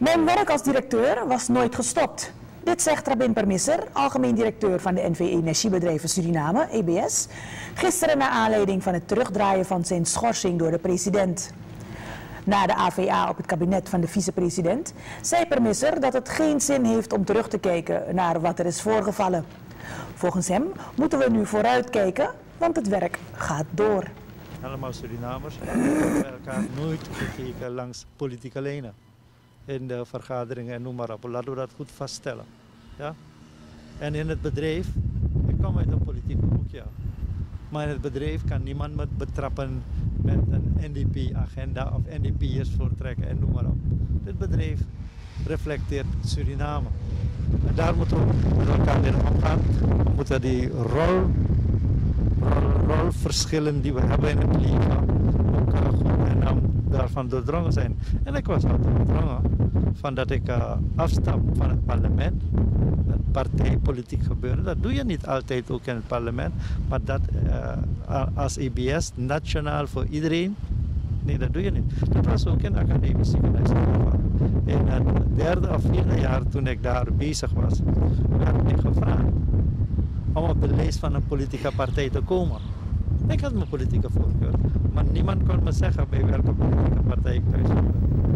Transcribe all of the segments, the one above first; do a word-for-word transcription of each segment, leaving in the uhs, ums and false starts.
Mijn werk als directeur was nooit gestopt. Dit zegt Rabin Permisser, algemeen directeur van de N V Energiebedrijven Suriname, E B S, gisteren naar aanleiding van het terugdraaien van zijn schorsing door de president. Na de A V A op het kabinet van de vicepresident zei Permisser dat het geen zin heeft om terug te kijken naar wat er is voorgevallen. Volgens hem moeten we nu vooruitkijken, want het werk gaat door. Allemaal Surinamers hebben elkaar nooit gekeken langs politieke lijnen. In de vergaderingen en noem maar op. Laten we dat goed vaststellen. Ja? En in het bedrijf, ik kom uit een politieke hoek, ja. Maar in het bedrijf kan niemand me betrappen met een N D P-agenda of N D P'ers voortrekken en noem maar op. Dit bedrijf reflecteert Suriname. En daar moeten we met elkaar mee omgaan. We moeten die rol, rol, rolverschillen die we hebben in het leven ook uh, goed en um, daarvan doordrongen zijn. En ik was altijd doordrongen van dat ik uh, afstap van het parlement. Het partijpolitiek gebeuren, dat doe je niet altijd ook in het parlement. Maar dat uh, als E B S, nationaal voor iedereen, nee, dat doe je niet. Dat was ook in de academisch ziekenhuis. In het derde of vierde jaar toen ik daar bezig was, werd mij gevraagd om op de lijst van een politieke partij te komen. Ik had mijn politieke voorkeur, maar niemand kon me zeggen bij welke politieke partij ik thuis hoorde.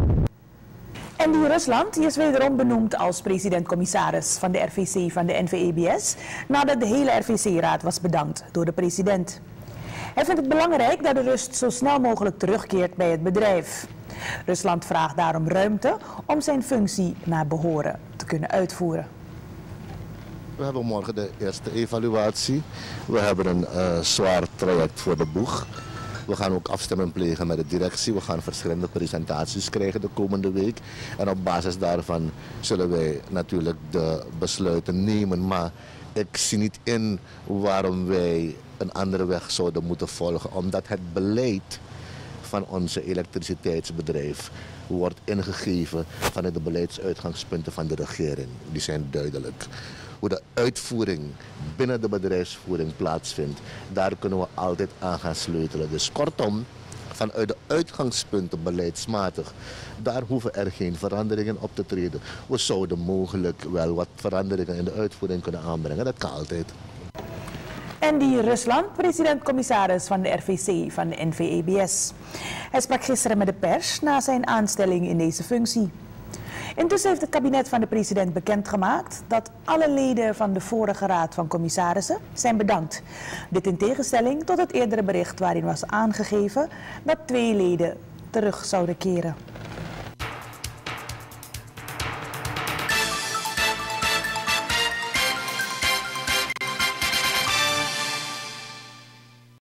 En die Rusland die is wederom benoemd als president-commissaris van de R V C van de N V E B S, nadat de hele R V C-raad was bedankt door de president. Hij vindt het belangrijk dat de rust zo snel mogelijk terugkeert bij het bedrijf. Rusland vraagt daarom ruimte om zijn functie naar behoren te kunnen uitvoeren. We hebben morgen de eerste evaluatie. We hebben een uh, zwaar traject voor de boeg. We gaan ook afstemming plegen met de directie. We gaan verschillende presentaties krijgen de komende week. En op basis daarvan zullen wij natuurlijk de besluiten nemen. Maar ik zie niet in waarom wij een andere weg zouden moeten volgen. Omdat het beleid van onze elektriciteitsbedrijf wordt ingegeven vanuit de beleidsuitgangspunten van de regering. Die zijn duidelijk. Hoe de uitvoering binnen de bedrijfsvoering plaatsvindt, daar kunnen we altijd aan gaan sleutelen. Dus kortom, vanuit de uitgangspunten beleidsmatig, daar hoeven er geen veranderingen op te treden. We zouden mogelijk wel wat veranderingen in de uitvoering kunnen aanbrengen, dat kan altijd. En die Rusland, president-commissaris van de R V C van de N V E B S. Hij sprak gisteren met de pers na zijn aanstelling in deze functie. Intussen heeft het kabinet van de president bekendgemaakt dat alle leden van de vorige raad van commissarissen zijn bedankt. Dit in tegenstelling tot het eerdere bericht waarin was aangegeven dat twee leden terug zouden keren.